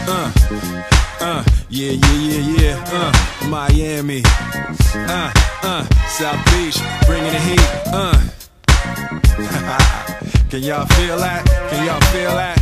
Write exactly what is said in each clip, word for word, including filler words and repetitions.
Uh, uh, yeah, yeah, yeah, yeah. Uh, Miami. Uh, uh, South Beach, bringing the heat. Uh. Can y'all feel that? Can y'all feel that?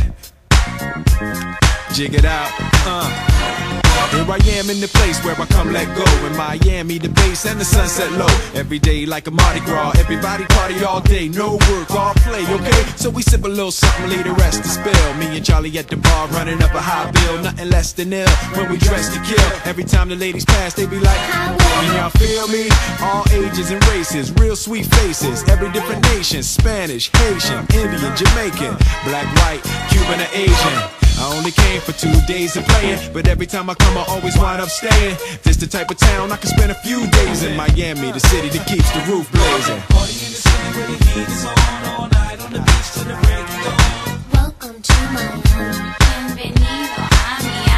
Jig it out. Uh. Here I am in the place where I come let go. In Miami, the bass and the sunset low. Every day like a Mardi Gras. Everybody party all day, no work, all play, okay? So we sip a little something, leave the rest to spill. Me and Charlie at the bar running up a high bill. Nothing less than ill when we dress to kill. Every time the ladies pass, they be like, can y'all feel me? All ages and races, real sweet faces. Every different nation, Spanish, Haitian, Indian, Jamaican, black, white, Cuban, or Asian. I only came for two days of playing, but every time I come I always wind up staying. This the type of town I can spend a few days in. Miami, the city that keeps the roof blazing. Party in the city where the heat is on, all night on the beach till the break of dawn. Welcome to Miami, bienvenido a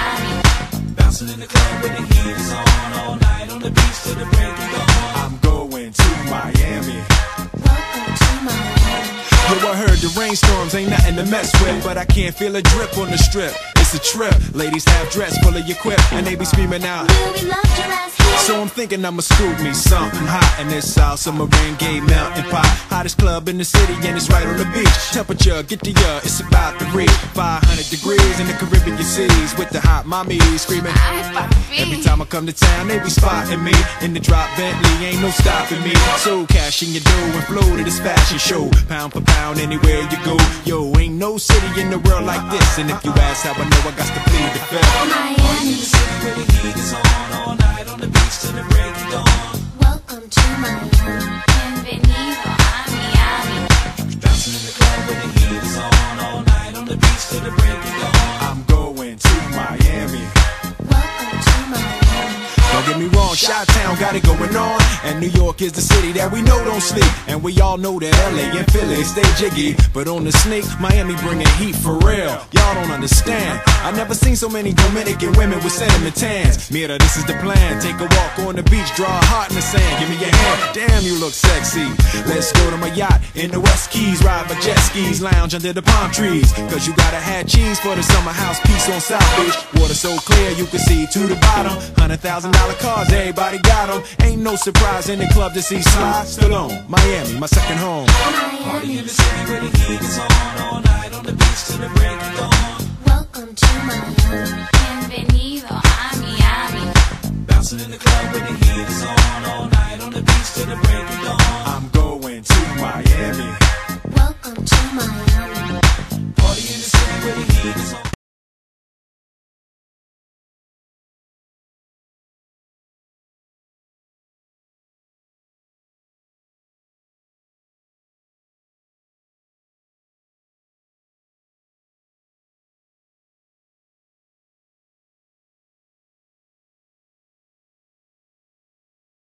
Miami. Bouncing in the club where the heat is on, all night on the beach till the break of dawn. I'm going to Miami. Welcome to Miami. Yo, I heard the rainstorms ain't nothing to mess with, but I can't feel a drip on the strip. It's a trip. Ladies have dress full of your quip, and they be screaming out, Will we love your ass here? so I'm thinking I'ma scoop me something hot in this South Submarine Gay Mountain Pot. Hottest club in the city and it's right on the beach. Temperature, get the uh, it's about to reach five hundred degrees in the Caribbean seas with the hot mommies screaming. Every time I come to town, they be spotting me in the drop Bentley, ain't no stopping me. So cash in your dough and flow to this fashion show, pound for pound anywhere you go. Yo, ain't no city in the world like this, and if you ask how I know, I got to plead the fifth. Party in the city where the heat is on, all night on the beach till the break of dawn. Welcome to Miami, bienvenido a Miami. Bouncing in the club where the heat is on, all night on the beach till the break of dawn. I'm going to Miami. Welcome to Miami. Don't get me wrong, Chi-Town got it going on, and New York is the city that we know don't sleep. And we all know that L A and Philly stay jiggy, but on the sneak, Miami bringing heat for real. Y'all don't understand. I never seen so many Dominican women with cinnamon tans. Mira, this is the plan. Take a walk on the beach, draw a heart in the sand. Give me your hand. Damn, you look sexy. Let's go to my yacht in the West Keys, ride my jet skis, lounge under the palm trees. Cause you gotta have cheese for the summer house piece on South Beach. Water so clear you can see to the bottom. Hundred thousand dollar cars, everybody got them. Ain't no surprise in the club to see Sly Stallone. Miami, my second home. Party in the city where the heat is on, all night on the beach till the break of dawn. Welcome to Miami, bienvenido a Miami. Bouncing in the club where the heat is on, all night on the beach till the break of dawn. I'm going to Miami. Welcome to Miami. Party in the city where the heat is on.